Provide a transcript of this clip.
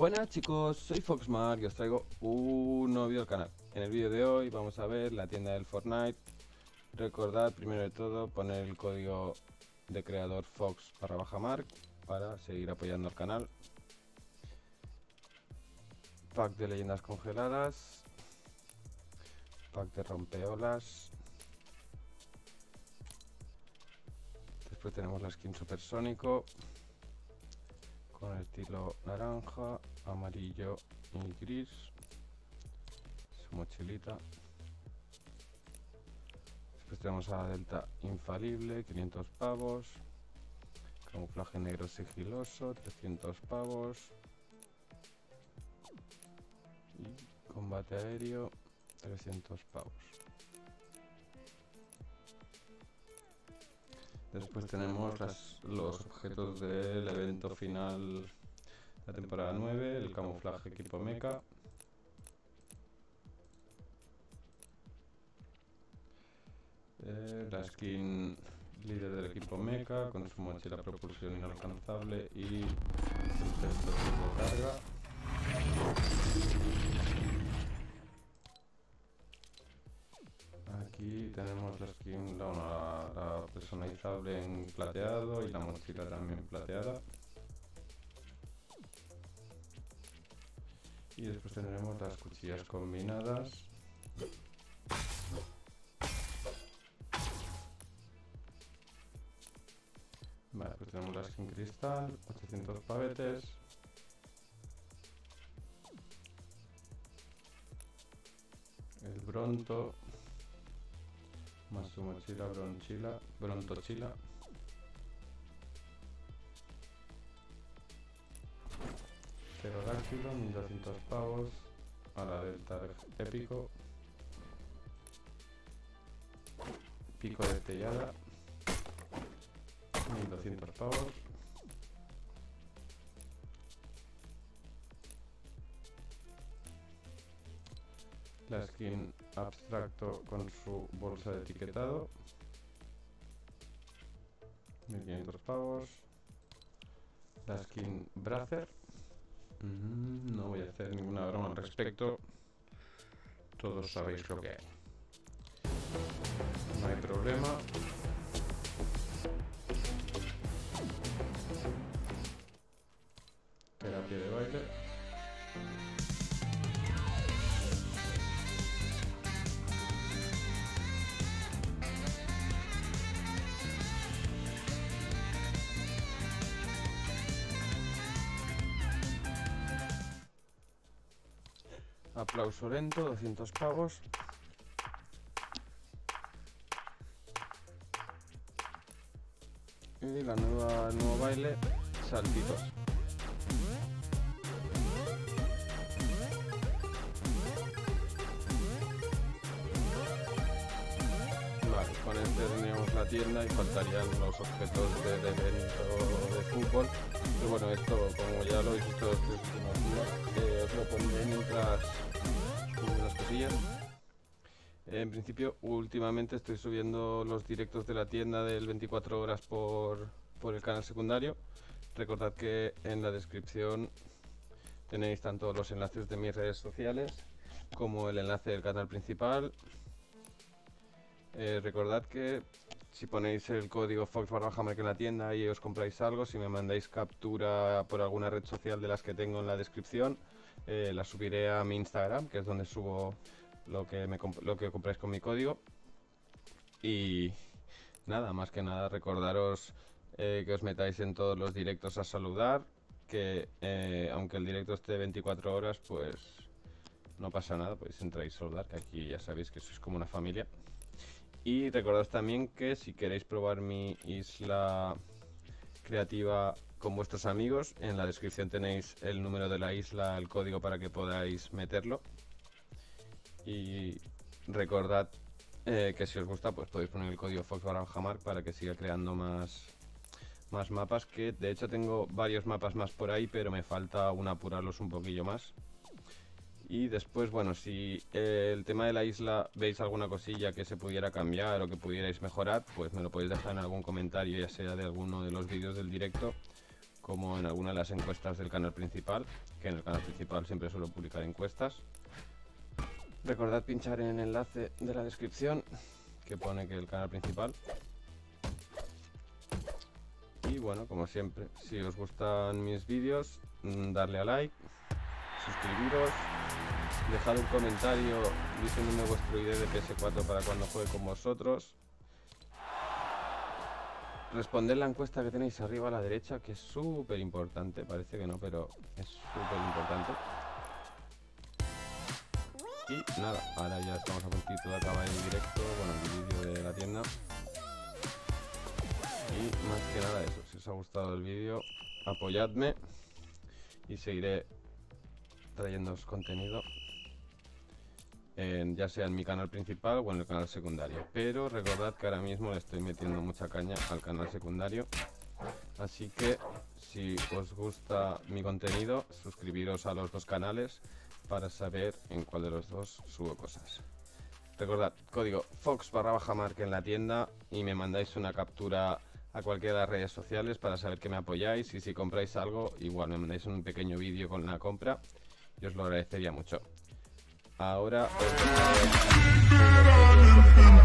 Buenas chicos, soy Foxmark y os traigo un nuevo vídeo al canal. En el vídeo de hoy vamos a ver la tienda del Fortnite. Recordad primero de todo poner el código de creador Fox_Mark para seguir apoyando al canal. Pack de leyendas congeladas, pack de rompeolas. Después tenemos la skin supersónico con el estilo naranja, amarillo y gris, su mochilita. Después tenemos a la delta infalible, 500 pavos, camuflaje negro sigiloso, 300 pavos, y combate aéreo, 300 pavos. Después tenemos los objetos del evento final de la temporada 9, el camuflaje equipo mecha, la skin líder del equipo mecha con su mochila propulsión inalcanzable y el texto de carga. Aquí tenemos la skin, la personalizable en plateado y la mochila también plateada. Y después tendremos las cuchillas combinadas. Vale, pues tenemos la skin cristal, 800 pavetes. El Bronto, más su mochila Brontochila. Pterodáctilo, 1200 pavos. A la delta épico. Pico de Tellada, 1200 pavos. La skin abstracto con su bolsa de etiquetado, 1500 pavos. La skin Bracer, no voy a hacer ninguna broma al respecto, todos sabéis lo que hay, no hay problema. Terapia de baile. Aplauso lento, 200 pavos. Y el nuevo baile, saltitos. Vale, con este teníamos la tienda y faltarían los objetos del evento de fútbol. Pero bueno, esto, como ya lo habéis visto estos últimos días, os lo pondré mientras subo las cosillas. En principio, últimamente estoy subiendo los directos de la tienda del 24 horas por el canal secundario. Recordad que en la descripción tenéis tanto los enlaces de mis redes sociales como el enlace del canal principal. Recordad que si ponéis el código Fox_Mark en la tienda y os compráis algo, si me mandáis captura por alguna red social de las que tengo en la descripción, la subiré a mi Instagram, que es donde subo lo que compráis con mi código. Y nada, más que nada recordaros que os metáis en todos los directos a saludar, que aunque el directo esté 24 horas, pues no pasa nada, podéis entrar y saludar, que aquí ya sabéis que sois como una familia. Y recordaos también que si queréis probar mi isla creativa con vuestros amigos, en la descripción tenéis el número de la isla, el código para que podáis meterlo. Y recordad que si os gusta, pues podéis poner el código Fox_Mark para que siga creando más mapas, que de hecho tengo varios mapas más por ahí, pero me falta aún apurarlos un poquillo más. Y después, bueno, si el tema de la isla veis alguna cosilla que se pudiera cambiar o que pudierais mejorar, pues me lo podéis dejar en algún comentario, ya sea de alguno de los vídeos del directo como en alguna de las encuestas del canal principal, que en el canal principal siempre suelo publicar encuestas. Recordad pinchar en el enlace de la descripción que pone que el canal principal. Y bueno, como siempre, si os gustan mis vídeos, darle a like, suscribiros, dejad un comentario diciéndome vuestro ID de PS4 para cuando juegue con vosotros. Responded la encuesta que tenéis arriba a la derecha, que es súper importante. Parece que no, pero es súper importante. Y nada, ahora ya estamos a puntito de acabar el directo, bueno, el vídeo de la tienda. Y más que nada eso, si os ha gustado el vídeo, apoyadme y seguiré trayéndoos contenido, ya sea en mi canal principal o en el canal secundario. Pero recordad que ahora mismo le estoy metiendo mucha caña al canal secundario. Así que si os gusta mi contenido, suscribiros a los dos canales para saber en cuál de los dos subo cosas. Recordad, código FOX_Mark en la tienda y me mandáis una captura a cualquiera de las redes sociales para saber que me apoyáis, y si compráis algo, igual me mandáis un pequeño vídeo con la compra y os lo agradecería mucho. Ahora os dejaré